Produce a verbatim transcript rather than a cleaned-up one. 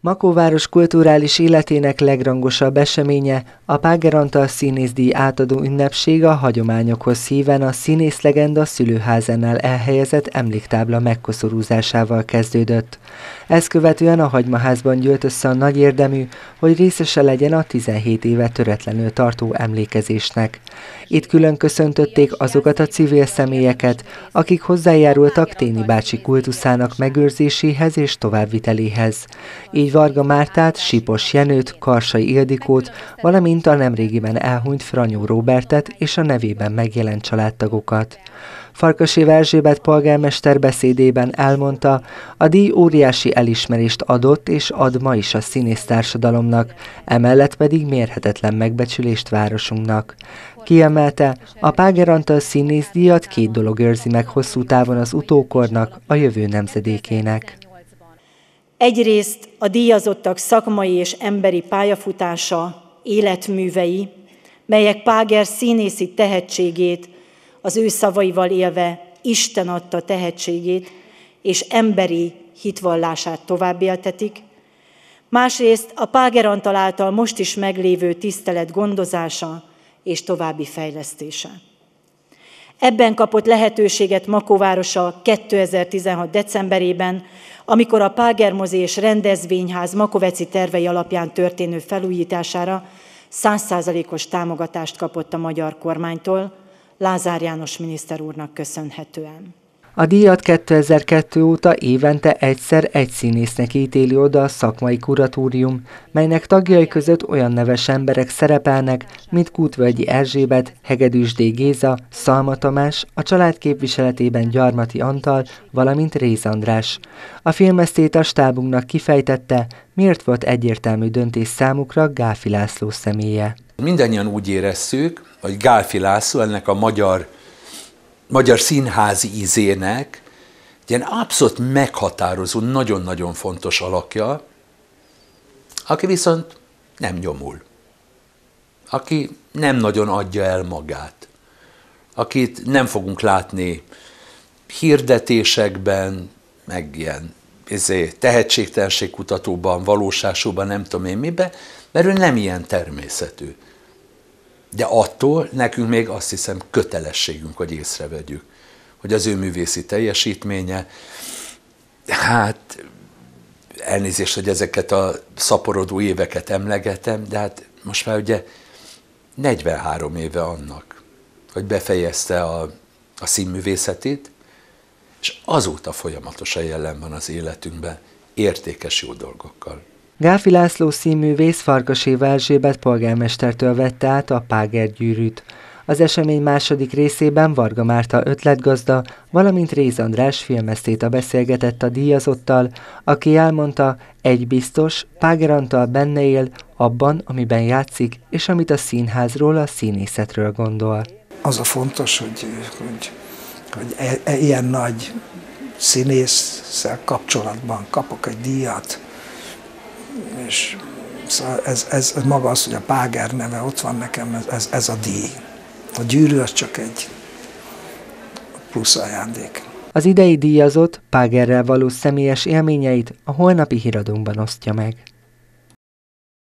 Makóváros kulturális életének legrangosabb eseménye, a Páger Antal színészdíj átadó ünnepség a hagyományokhoz híven a színészlegenda szülőházánál elhelyezett emléktábla megkoszorúzásával kezdődött. Ezt követően a Hagymaházban gyűlt össze a nagy érdemű, hogy részese legyen a tizenhét éve töretlenül tartó emlékezésnek. Itt külön köszöntötték azokat a civil személyeket, akik hozzájárultak Téni bácsi kultuszának megőrzéséhez és továbbviteléhez. Így Varga Mártát, Sipos Jenőt, Karsai Ildikót, valamint a nemrégiben elhunyt Franyó Róbertet és a nevében megjelent családtagokat. Farkasév Erzsébet polgármester beszédében elmondta, a díj óriási elismerést adott és ad ma is a színésztársadalomnak, emellett pedig mérhetetlen megbecsülést városunknak. Kiemelte, a Páger Antal színészdíjat két dolog őrzi meg hosszú távon az utókornak, a jövő nemzedékének. Egyrészt a díjazottak szakmai és emberi pályafutása, életművei, melyek Páger színészi tehetségét, az ő szavaival élve Isten adta tehetségét és emberi hitvallását továbbéltetik. Másrészt a Páger Antal által most is meglévő tisztelet gondozása és további fejlesztése. Ebben kapott lehetőséget Makóvárosa kétezer-tizenhat decemberében, amikor a Páger mozi és rendezvényház makoveci tervei alapján történő felújítására száz százalékos támogatást kapott a magyar kormánytól, Lázár János miniszter úrnak köszönhetően. A díjat kétezer-kettő óta évente egyszer egy színésznek ítéli oda a szakmai kuratórium, melynek tagjai között olyan neves emberek szerepelnek, mint Kútvölgyi Erzsébet, Hegedűs D. Géza, Szalma Tamás, a család képviseletében Gyarmati Antal, valamint Réz András. A filmesztét a stábunknak kifejtette, miért volt egyértelmű döntés számukra Gálfi László személye. Mindannyian úgy érezzük, hogy Gálfi László ennek a magyar magyar színházi ízének egy ilyen abszolút meghatározó, nagyon-nagyon fontos alakja, aki viszont nem nyomul, aki nem nagyon adja el magát, akit nem fogunk látni hirdetésekben, meg ilyen tehetségtelenségkutatóban, valósásúban, nem tudom én miben, mert ő nem ilyen természetű. De attól nekünk még azt hiszem kötelességünk, hogy észrevegyük, hogy az ő művészi teljesítménye, hát elnézést, hogy ezeket a szaporodó éveket emlegetem, de hát most már ugye negyvenhárom éve annak, hogy befejezte a, a színművészetét, és azóta folyamatosan jelen van az életünkben értékes jó dolgokkal. Gálfi László színművész Farkasév Erzsébet polgármestertől vette át a Páger gyűrűt. Az esemény második részében Varga Márta ötletgazda, valamint Réz András filmesztéta beszélgetett a díjazottal, aki elmondta, egy biztos, Páger Antal benne él abban, amiben játszik, és amit a színházról, a színészetről gondol. Az a fontos, hogy, hogy, hogy e, e, ilyen nagy színésszel kapcsolatban kapok egy díjat, és szóval ez, ez, ez maga az, hogy a Páger neve ott van nekem, ez, ez, ez a díj. A gyűrű az csak egy plusz ajándék. Az idei díjazott Págerrel való személyes élményeit a holnapi híradónkban osztja meg.